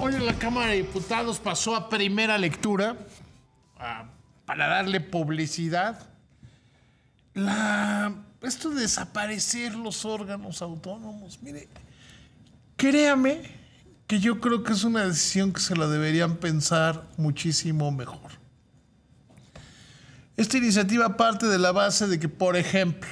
Hoy en la Cámara de Diputados pasó a primera lectura para darle publicidad esto de desaparecer los órganos autónomos. Mire, créame que yo creo que es una decisión que se la deberían pensar muchísimo mejor. Esta iniciativa parte de la base de que, por ejemplo,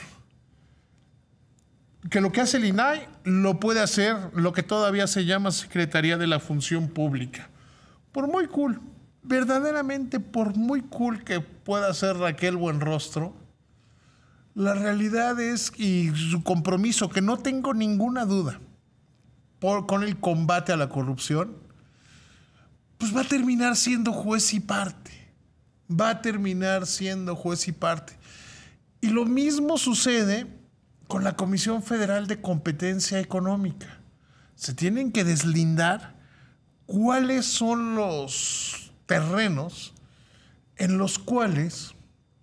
que lo que hace el INAI lo puede hacer lo que todavía se llama Secretaría de la Función Pública. Por muy cool, verdaderamente por muy cool que pueda ser Raquel Buenrostro, la realidad es, y su compromiso, que no tengo ninguna duda, con el combate a la corrupción, pues va a terminar siendo juez y parte. Va a terminar siendo juez y parte. Y lo mismo sucede con la Comisión Federal de Competencia Económica. Se tienen que deslindar cuáles son los terrenos en los cuales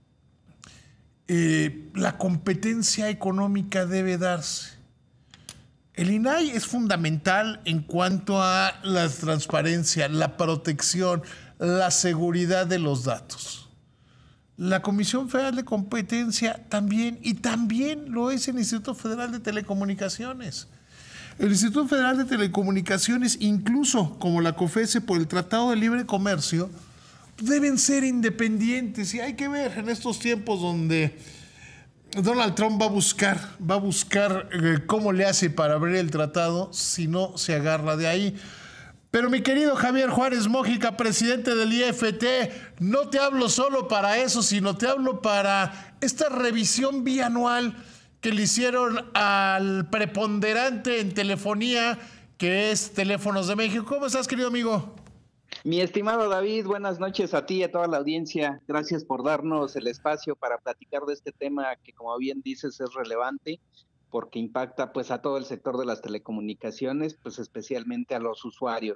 la competencia económica debe darse. El INAI es fundamental en cuanto a la transparencia, la protección, la seguridad de los datos. La Comisión Federal de Competencia también, y también lo es el Instituto Federal de Telecomunicaciones. El Instituto Federal de Telecomunicaciones, incluso como la COFESE por el Tratado de Libre Comercio, deben ser independientes. Y hay que ver en estos tiempos donde Donald Trump va a buscar cómo le hace para abrir el tratado si no se agarra de ahí. Pero mi querido Javier Juárez Mójica, presidente del IFT, no te hablo solo para eso, sino te hablo para esta revisión bianual que le hicieron al preponderante en telefonía, que es Teléfonos de México. ¿Cómo estás, querido amigo? Mi estimado David, buenas noches a ti y a toda la audiencia. Gracias por darnos el espacio para platicar de este tema que, como bien dices, es relevante porque impacta pues a todo el sector de las telecomunicaciones, pues especialmente a los usuarios.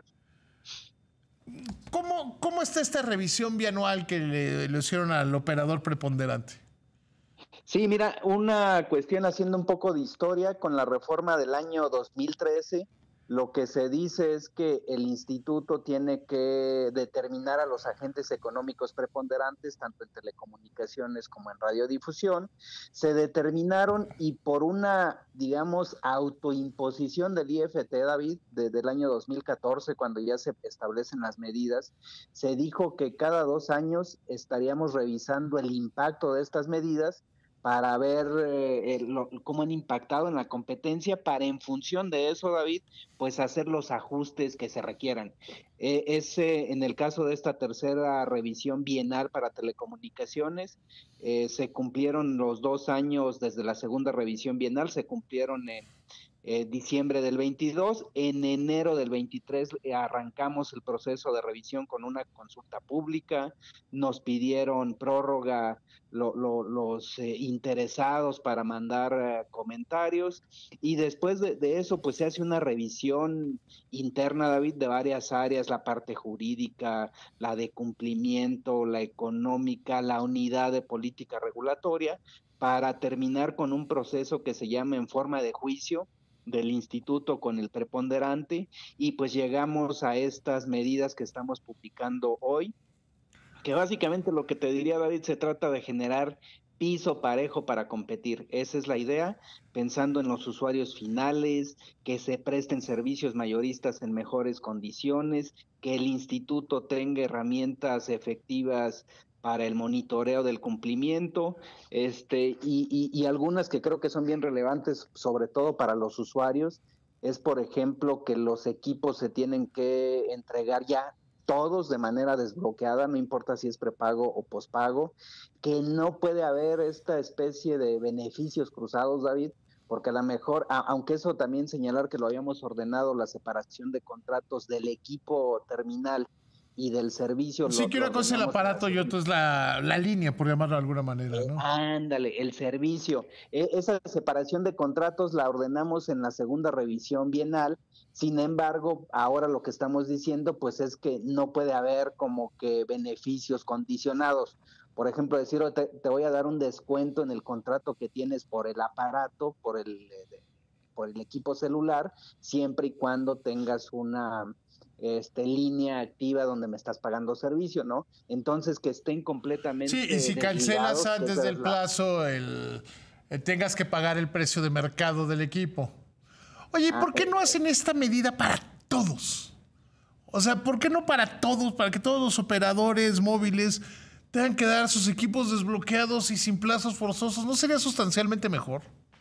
¿Cómo está esta revisión bianual que le hicieron al operador preponderante? Sí, mira, una cuestión haciendo un poco de historia con la reforma del año 2013. Lo que se dice es que el instituto tiene que determinar a los agentes económicos preponderantes, tanto en telecomunicaciones como en radiodifusión. Se determinaron y por una, digamos, autoimposición del IFT, David, desde el año 2014, cuando ya se establecen las medidas, se dijo que cada 2 años estaríamos revisando el impacto de estas medidas para ver cómo han impactado en la competencia, para en función de eso, David, pues hacer los ajustes que se requieran. En el caso de esta tercera revisión bienal para telecomunicaciones, se cumplieron los 2 años desde la segunda revisión bienal, se cumplieron en diciembre del 22, en enero del 23 arrancamos el proceso de revisión con una consulta pública, nos pidieron prórroga los interesados para mandar comentarios y después de eso pues se hace una revisión interna, David, de varias áreas, la parte jurídica, la de cumplimiento, la económica, la unidad de política regulatoria, para terminar con un proceso que se llama en forma de juicio del instituto con el preponderante y pues llegamos a estas medidas que estamos publicando hoy, que básicamente lo que te diría, David, se trata de generar piso parejo para competir. Esa es la idea, pensando en los usuarios finales, que se presten servicios mayoristas en mejores condiciones, que el instituto tenga herramientas efectivas para el monitoreo del cumplimiento, y algunas que creo que son bien relevantes, sobre todo para los usuarios, es por ejemplo que los equipos se tienen que entregar ya todos de manera desbloqueada, no importa si es prepago o pospago, que no puede haber esta especie de beneficios cruzados, David, porque a lo mejor, aunque eso también señalar que lo habíamos ordenado, la separación de contratos del equipo terminal y del servicio, Sí, que lo una cosa es el ordenamos en la aparato y segunda. otra es la línea, por llamarlo de alguna manera, ¿no? Ándale, el servicio. Esa separación de contratos la ordenamos en la segunda revisión bienal. Sin embargo, ahora lo que estamos diciendo, pues es que no puede haber como que beneficios condicionados. Por ejemplo, decir, te voy a dar un descuento en el contrato que tienes por el aparato, por el equipo celular, siempre y cuando tengas línea activa donde me estás pagando servicio, ¿no? Entonces, que estén Sí, y completamente si cancelas desligados, que antes esa del es la... plazo, tengas que pagar el precio de mercado del equipo. Oye, ¿y Ah, por qué no hacen esta medida para todos? O sea, ¿por qué no para todos? Para que todos los operadores móviles tengan que dar sus equipos desbloqueados y sin plazos forzosos. ¿No sería sustancialmente mejor?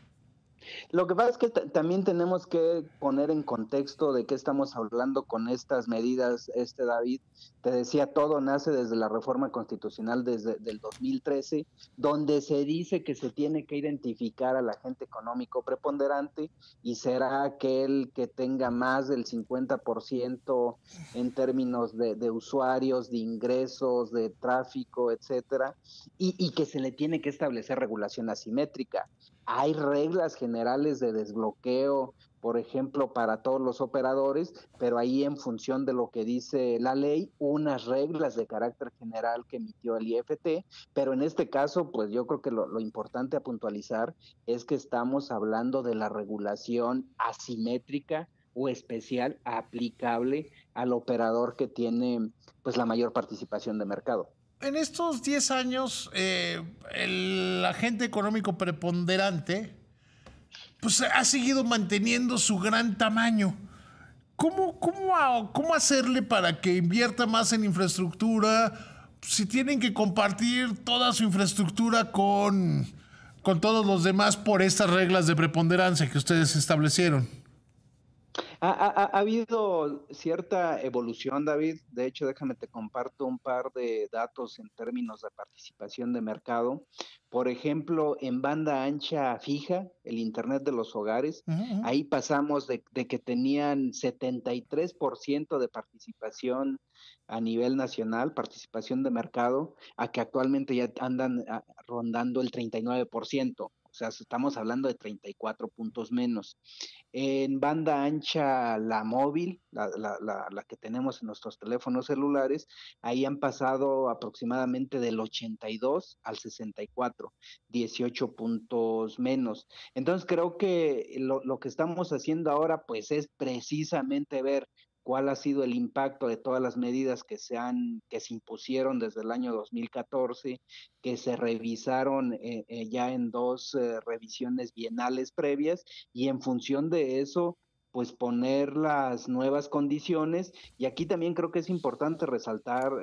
Lo que pasa es que también tenemos que poner en contexto de qué estamos hablando con estas medidas, David. Te decía, todo nace desde la reforma constitucional desde el 2013, donde se dice que se tiene que identificar al agente económico preponderante y será aquel que tenga más del 50% en términos de usuarios, de ingresos, de tráfico, etcétera, y que se le tiene que establecer regulación asimétrica. Hay reglas generales de desbloqueo, por ejemplo, para todos los operadores, pero ahí en función de lo que dice la ley, unas reglas de carácter general que emitió el IFT, pero en este caso, pues yo creo que lo importante a puntualizar es que estamos hablando de la regulación asimétrica o especial aplicable al operador que tiene pues la mayor participación de mercado. En estos 10 años, el agente económico preponderante pues, ha seguido manteniendo su gran tamaño. ¿Cómo hacerle para que invierta más en infraestructura si tienen que compartir toda su infraestructura con todos los demás por estas reglas de preponderancia que ustedes establecieron? Ha habido cierta evolución, David. De hecho, déjame te comparto un par de datos en términos de participación de mercado. Por ejemplo, en banda ancha fija, el Internet de los hogares, Uh -huh. ahí pasamos de que tenían 73% de participación a nivel nacional, participación de mercado, a que actualmente ya andan rondando el 39%. O sea, estamos hablando de 34 puntos menos. En banda ancha, la móvil, la que tenemos en nuestros teléfonos celulares, ahí han pasado aproximadamente del 82 al 64, 18 puntos menos. Entonces creo que lo que estamos haciendo ahora pues es precisamente ver cuál ha sido el impacto de todas las medidas que se impusieron desde el año 2014, que se revisaron ya en dos revisiones bienales previas, y en función de eso, pues poner las nuevas condiciones. Y aquí también creo que es importante resaltar,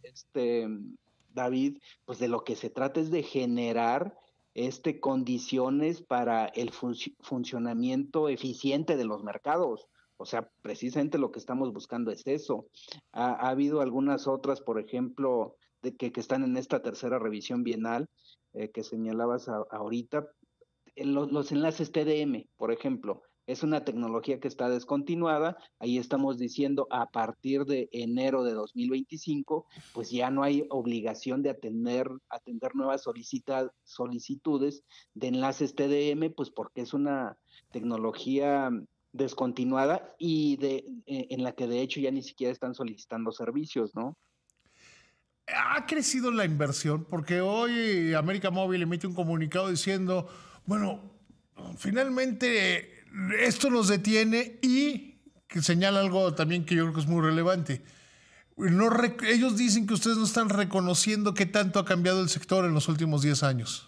David, pues de lo que se trata es de generar condiciones para el funcionamiento eficiente de los mercados. O sea, precisamente lo que estamos buscando es eso. Ha habido algunas otras, por ejemplo, que están en esta tercera revisión bienal que señalabas ahorita, los enlaces TDM, por ejemplo, es una tecnología que está descontinuada. Ahí estamos diciendo a partir de enero de 2025, pues ya no hay obligación de atender nuevas solicitudes de enlaces TDM, pues porque es una tecnología descontinuada y en la que de hecho ya ni siquiera están solicitando servicios, ¿no? Ha crecido la inversión porque hoy América Móvil emite un comunicado diciendo, bueno, finalmente esto nos detiene y que señala algo también que yo creo que es muy relevante. No, ellos dicen que ustedes no están reconociendo qué tanto ha cambiado el sector en los últimos 10 años.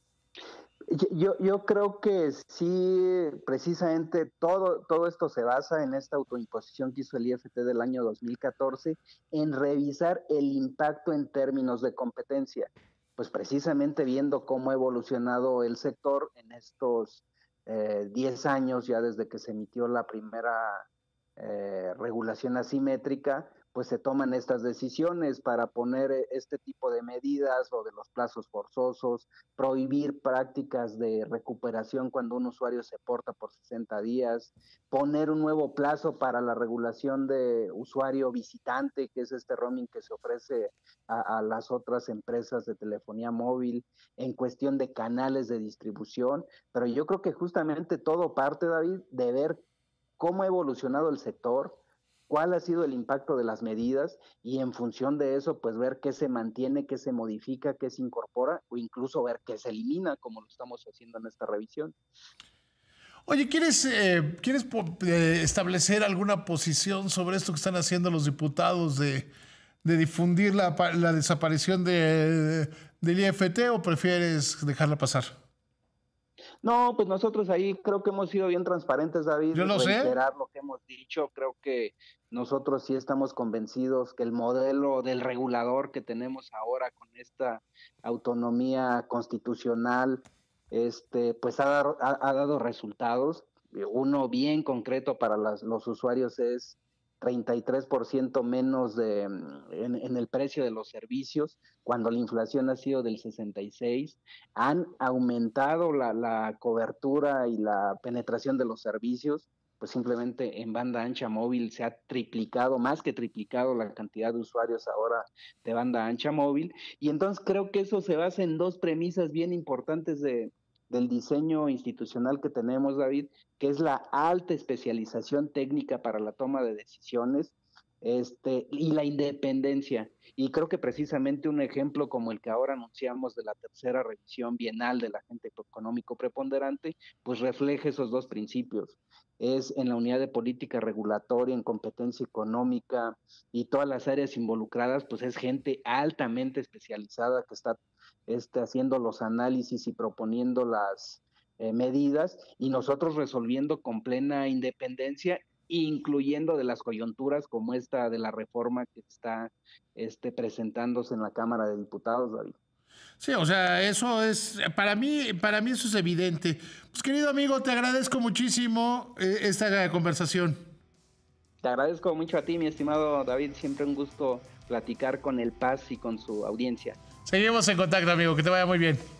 Yo creo que sí, precisamente todo esto se basa en esta autoimposición que hizo el IFT del año 2014 en revisar el impacto en términos de competencia, pues precisamente viendo cómo ha evolucionado el sector en estos 10 años, ya desde que se emitió la primera regulación asimétrica, pues se toman estas decisiones para poner este tipo de medidas o de los plazos forzosos, prohibir prácticas de recuperación cuando un usuario se porta por 60 días, poner un nuevo plazo para la regulación de usuario visitante, que es este roaming que se ofrece a las otras empresas de telefonía móvil, en cuestión de canales de distribución. Pero yo creo que justamente todo parte, David, de ver cómo ha evolucionado el sector, cuál ha sido el impacto de las medidas, y en función de eso, pues ver qué se mantiene, qué se modifica, qué se incorpora, o incluso ver qué se elimina, como lo estamos haciendo en esta revisión. Oye, ¿quieres establecer alguna posición sobre esto que están haciendo los diputados de difundir la desaparición del IFT o prefieres dejarla pasar? No, pues nosotros ahí creo que hemos sido bien transparentes, David, Yo lo sé. reiterar lo que hemos dicho. Creo que nosotros sí estamos convencidos que el modelo del regulador que tenemos ahora con esta autonomía constitucional, pues ha dado resultados. Uno bien concreto para los usuarios es 33% menos en el precio de los servicios, cuando la inflación ha sido del 66%. Han aumentado la cobertura y la penetración de los servicios, pues simplemente en banda ancha móvil se ha triplicado, más que triplicado la cantidad de usuarios ahora de banda ancha móvil. Y entonces creo que eso se basa en dos premisas bien importantes del diseño institucional que tenemos, David, que es la alta especialización técnica para la toma de decisiones, y la independencia. Y creo que precisamente un ejemplo como el que ahora anunciamos de la tercera revisión bienal del agente económico preponderante, pues refleja esos dos principios. Es en la unidad de política regulatoria, en competencia económica y todas las áreas involucradas, pues es gente altamente especializada que está haciendo los análisis y proponiendo las medidas, y nosotros resolviendo con plena independencia, incluyendo de las coyunturas como esta de la reforma que está presentándose en la Cámara de Diputados, David. Sí, o sea, eso es, para mí eso es evidente. Pues querido amigo, te agradezco muchísimo esta conversación. Te agradezco mucho a ti, mi estimado David, siempre un gusto platicar con el Paz y con su audiencia. Seguimos en contacto, amigo, que te vaya muy bien.